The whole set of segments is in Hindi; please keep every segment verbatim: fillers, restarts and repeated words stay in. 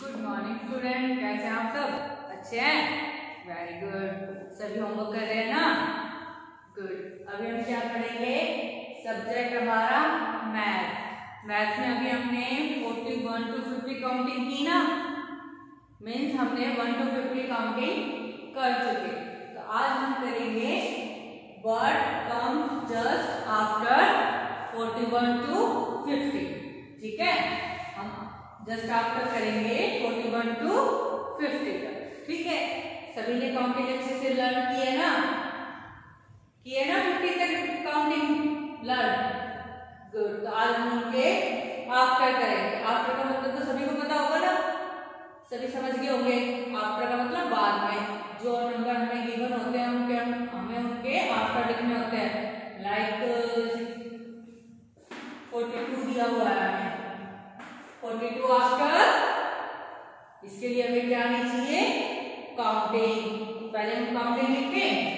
गुड मॉर्निंग स्टूडेंट, कैसे हैं आप सब? अच्छे हैं? Very good. सभी होमवर्क कर रहे हैं ना? गुड। अभी हम क्या पढ़ेंगे? सब्जेक्ट हमारा मैथ। मैथ में अभी हमने इकतालीस टू पचास काउंटिंग की ना, मीन्स हमने वन टू फिफ्टी काउंटिंग कर चुके। तो आज हम करेंगे व्हाट कम्स जस्ट आफ्टर इकतालीस टू फिफ्टी। ठीक है, हम जस्ट आफ्टर करेंगे इकतालीस टू फिफ्टी तक। ठीक है, सभी ने काउंटिंग अच्छे से लर्न किए ना? किए ना? फिफ्टी तक काउंटिंग लर्न। गुड। तो आज हम उनके आफ्टर करेंगे। आफ्टर का मतलब तो सभी को पता होगा ना, सभी समझ गए होंगे। आफ्टर का मतलब बाद में जो नंबर हमें गिवन होते हैं उनके हमें उनके आफ्टर लिखने होते हैं। लाइक फोर्टी टू दिया हुआ है हमें, फोर्टी टू आफ्टर, इसके लिए हमें क्या आनी चाहिए? काउंटिंग। पहले हम काउंटिंग लिखते हैं,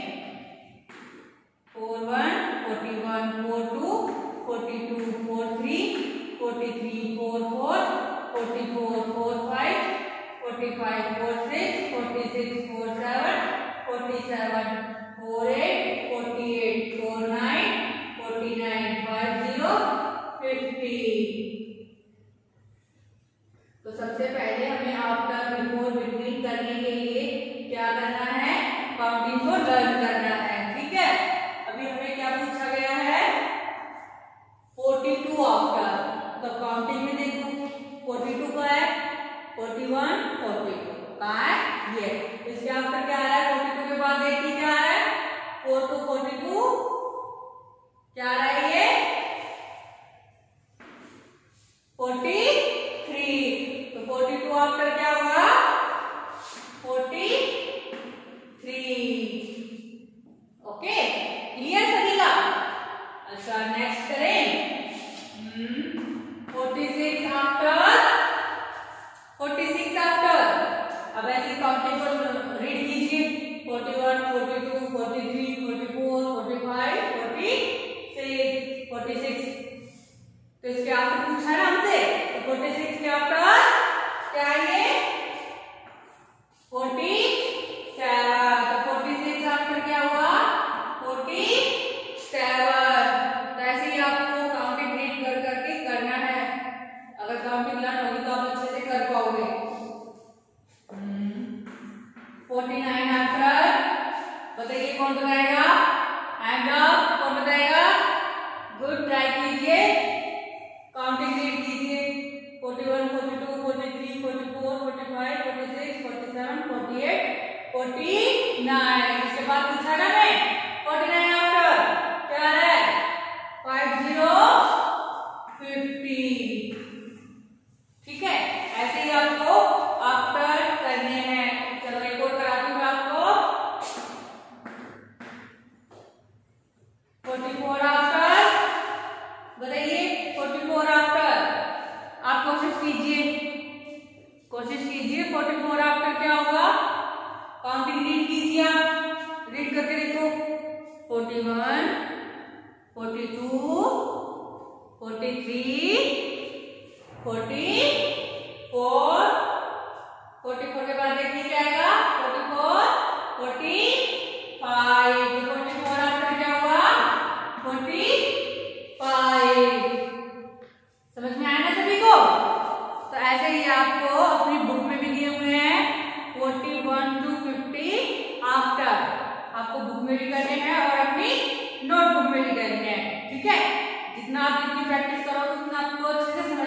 four one forty one, four two forty two, four three forty three, four four forty four, four five forty five, four six forty six, four seven forty seven, four eight forty eight, four nine forty nine, five zero fifty. तो सबसे पहले हमें आफ्टर, बिफोर, बिटवीन करने के लिए क्या करना है? काउंटिंग को लर्न करना है। ठीक है, अभी हमें क्या पूछा गया है? Forty two after. तो काउंटिंग में देखो फोर्टी टू का है, फोर्टी वन फोर्टी टू का है ये। इसके आफ्टर क्या आ रहा है? फोर्टी टू के बाद देखिए क्या आ रहा है? फोर टू फोर्टी टू, क्या आ रहा है ये? Forty three. तो फोर्टी टू आफ्टर क्या होगा? Forty three. ओके, क्लियर सभी का? अच्छा, नेक्स्ट करें। Forty six after, forty six after. अब ऐसी काउंटिंग को रीड कीजिए, forty one forty two, forty three forty four, forty five forty six, forty six. तो इसके आफ्टर पूछा ना हमसे, तो फोर्टी सिक्स के आफ्टर क्या है? Forty seven. तो फोर्टी सिक्स आफ्टर क्या हुआ? Forty seven. तो ऐसे ही आपको काउंटिंग रीड कर करके करना है। अगर काउंटिंग लर्न होगी तो आप अच्छे से कर पाओगे। फोर्टी नाइन आफ्टर बताइए कौन बताएगा? हैंड अप, कौन बताएगा? गुड, ट्राई कीजिए, काउंटिंग रीड कीजिए। Forty one forty two, forty three forty four, forty five forty six, forty seven, forty eight, forty nine. इसके बाद पूछा ना मैं, फोर्टी नाइन आफ्टर क्या है? Five zero fifty. ठीक है, ऐसे ही आपको आफ्टर करने हैं। चलो एक और कराती हूँ आपको। फोर्टी फोर आफ्टर बताइए, फोर्टी फोर आफ्टर आप कोशिश कीजिए, कोशिश कीजिए। फोर्टी फोर आफ्टर क्या होगा? काउंटिंग रीड कीजिए, आप रीड करके देखो। Forty one forty two, forty three forty four, forty four के बाद देखिए क्या आएगा? Forty four forty five. Forty four after क्या हुआ? Forty five. समझ में आया ना सभी को? तो ऐसे ही आपको अपनी बुक में भी दिए हुए हैं forty one to fifty after, आपको बुक में भी करने हैं और अपनी नोटबुक में भी करने हैं। ठीक है, जितना आप जितनी प्रैक्टिस करोगे उतना आपको अच्छे से